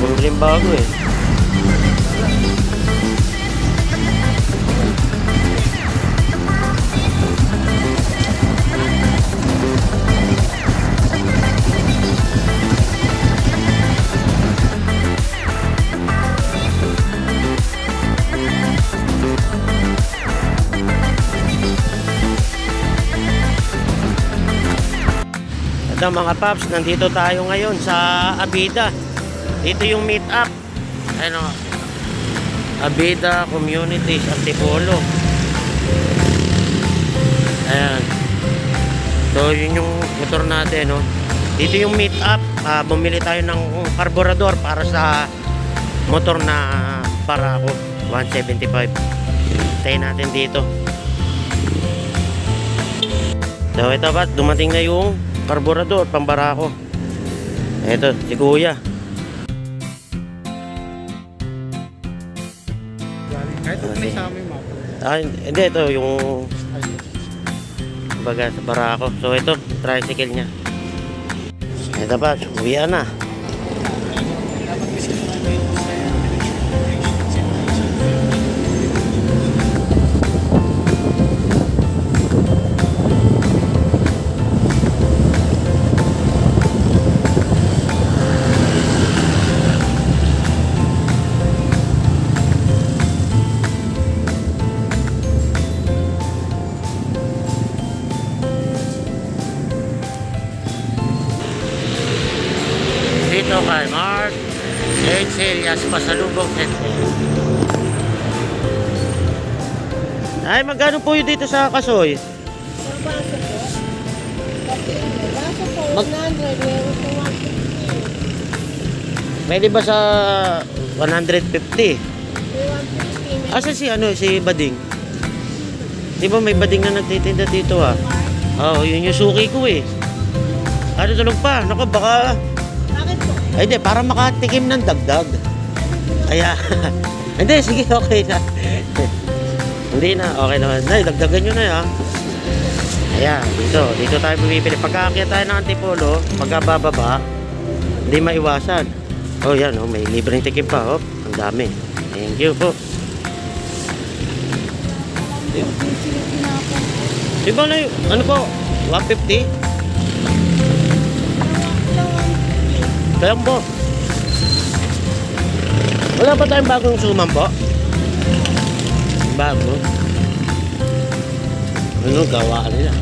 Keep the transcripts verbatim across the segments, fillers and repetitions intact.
Bumili bago eh. Ito mga paps, nandito tayo ngayon sa Abida. Dito yung meet up. Ano? Abida Communities Antipolo. Ayan. So yun yung motor natin, no? Dito yung meet up. Uh, bumili tayo ng karburador para sa motor na para ako one seventy-five. Tayo natin dito. So ito ba, dumating na yung karburador pambara ko. Ito si kuya. Kahit ito may sa amin map. Ah, hindi, ito yung baga sa bara ko. So ito, tricycle niya. Ito ba, uwian na. Dito kay Mark H. Elias Pasalubong Center. Ay, magkano po yun dito sa Kasoy? Mag Pwede ba sa one fifty? Asa si ano, si Bading? Di ba may Bading na nagtitinda dito ah? Oo, oh, yun yung suki ko eh. Ano tulog pa? Naku, baka... Ay, hindi, para makatikim ng dagdag. Kaya, hindi, sige, okay na. Hindi na, okay naman. Nay, dagdagan nyo na yan. Ayan, dito, dito tayo bumibili. Pagkakakita tayo ng Antipolo, pagkabababa, hindi maiwasan. Oh, yan, oh, may libreng tikim pa, oh. Ang dami. Thank you po. Diba na yun? Ano po? one fifty? Kaya po. Wala pa tayong bagong suman po? Bago? Ano gawaan nila?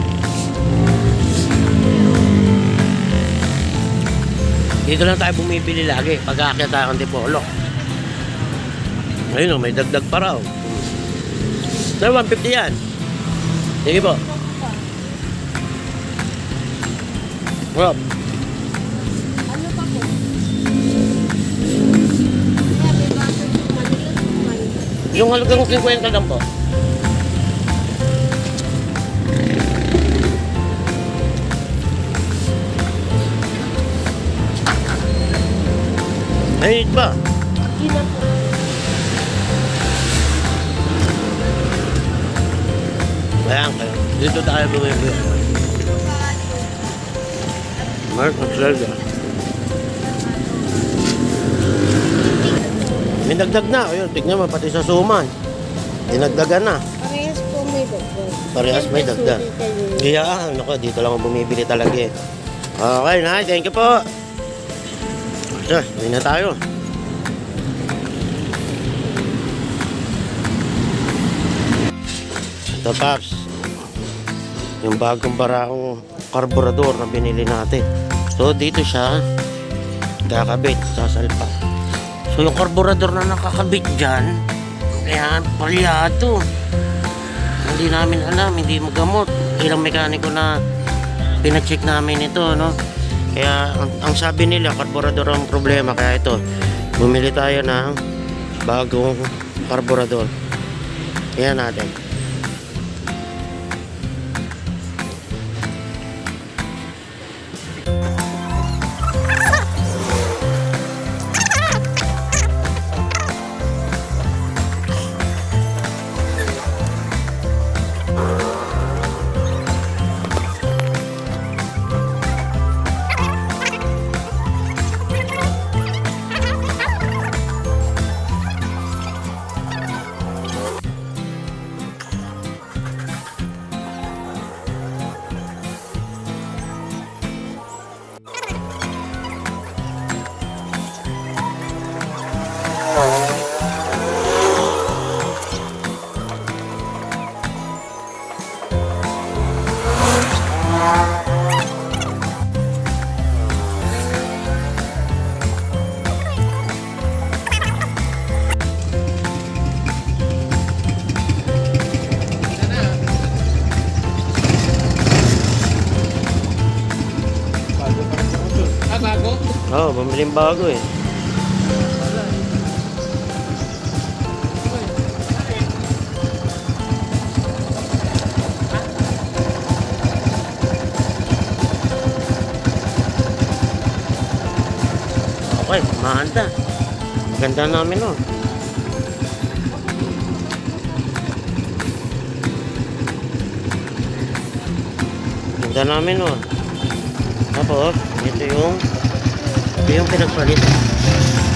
Dito lang tayo bumibili lagi pag aakyat tayo ng Antipolo. Ayun o, may dagdag pa raw. So, one fifty yan. Sige po. Well, yung halagang fifty lang po. Ayun ba? Ayan kayo. Dito tayo bumibili. Mark Maslada. May dagdag na. Ayun, tignan mo, pati sa suman. Dinagdagan na. Parehas po may dagdag. Parehas may dagdag. Kaya, ano ko, dito lang ako bumibili talaga eh. Okay, na. Thank you po. So, may na tayo. Ito, Paps. Yung bagong barakong karburador na binili natin. So, dito siya kakabit sa salpa. So yung karburador na nakakabit dyan, kaya palyado. Hindi namin alam, hindi magamot. Ilang mekaniko na pinacheck namin ito, no? Kaya ang, ang sabi nila, karburador ang problema. Kaya ito, bumili tayo ng bagong karburador. Kaya natin. Oo, oh, bumili bago eh. Wala eh. Okay, mahanda. Ganda namin oh. Ganda namin oh. Tapos, ito yung ito yung pinagpalit.